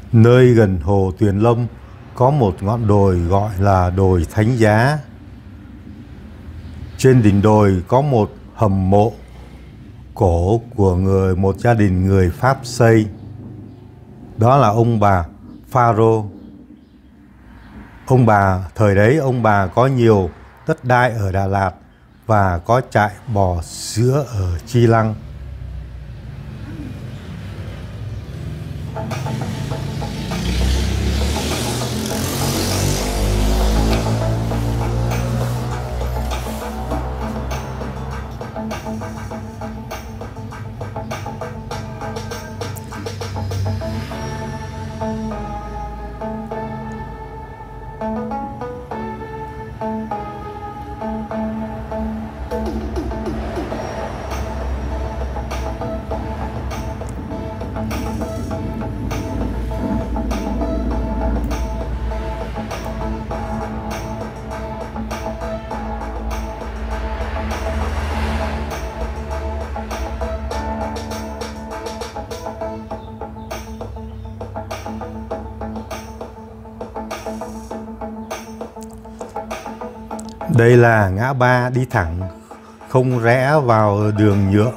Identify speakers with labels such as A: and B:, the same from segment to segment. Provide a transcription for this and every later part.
A: Nơi gần hồ Tuyền Lâm có một ngọn đồi gọi là đồi Thánh Giá. Trên đỉnh đồi có một hầm mộ cổ của một gia đình người Pháp xây. Đó là ông bà Pharaoh. Thời đấy ông bà có nhiều đất đai ở Đà Lạt và có trại bò sữa ở Chi Lăng. Đây là ngã ba đi thẳng, không rẽ vào đường nhựa.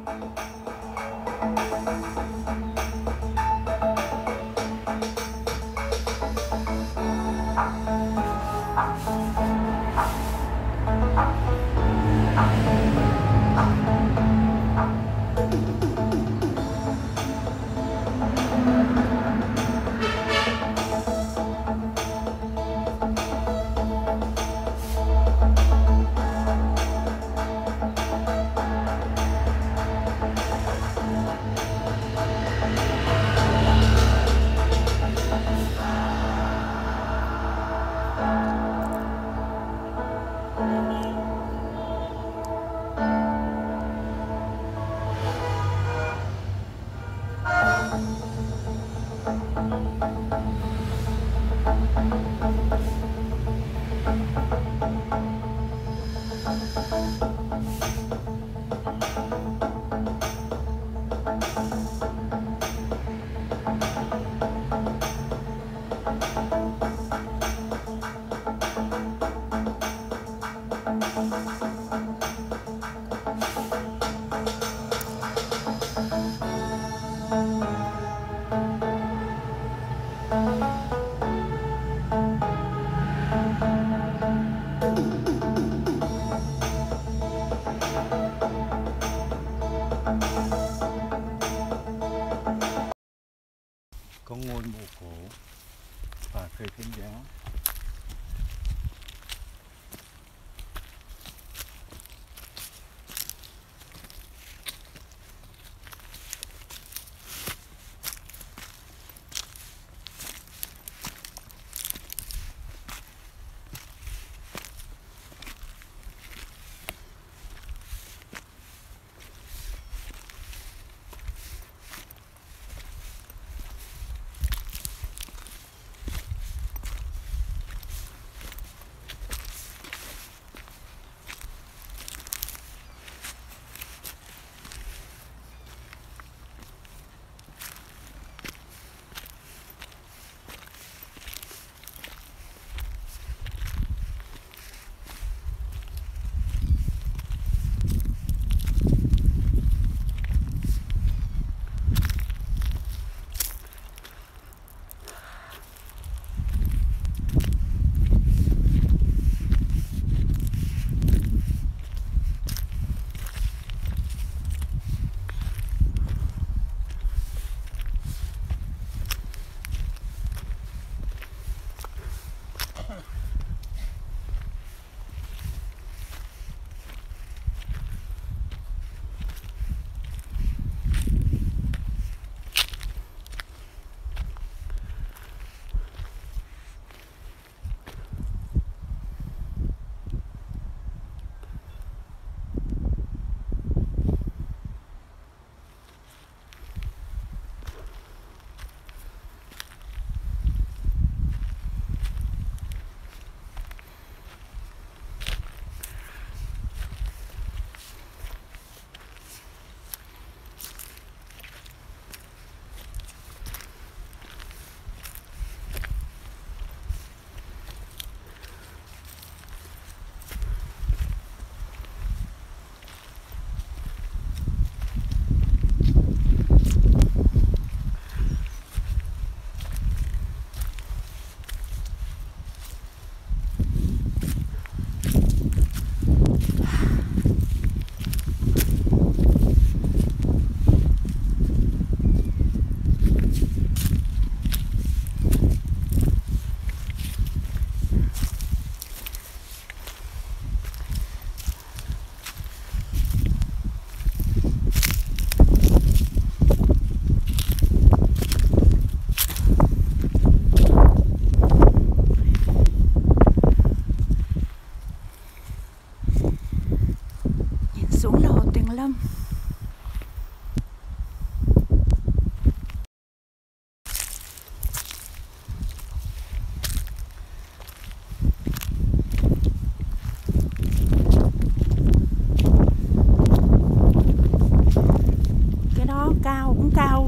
A: Có ngôi mộ cổ và cây Thánh Giá.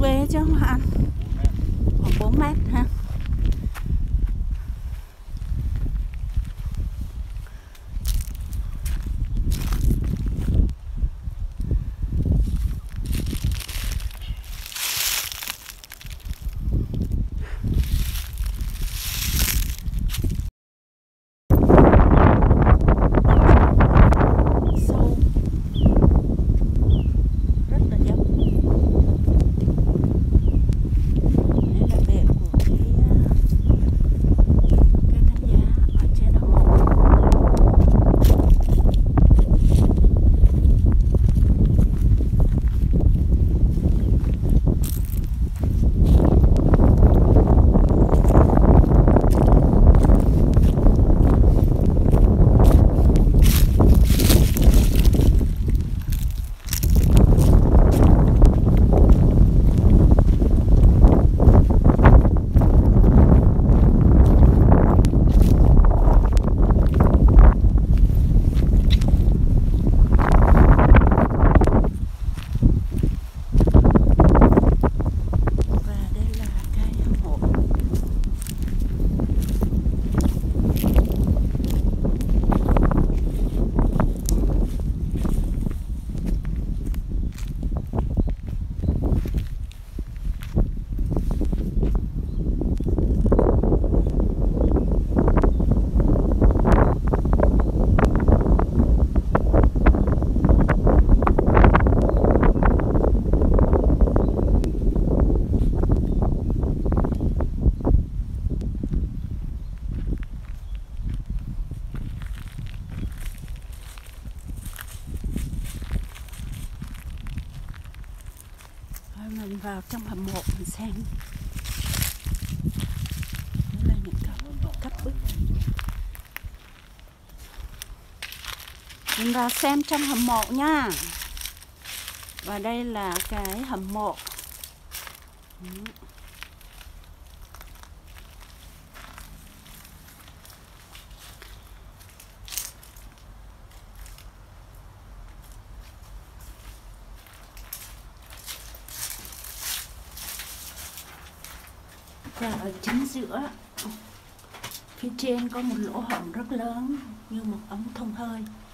B: ghê chứ không anh? Khoảng 4 mét ha. Mình vào trong hầm mộ mình xem. Đây là những cấp bức. Mình vào xem trong hầm mộ nha. Và đây là cái hầm mộ. Và ở chính giữa, phía trên có một lỗ hổng rất lớn như một ống thông hơi.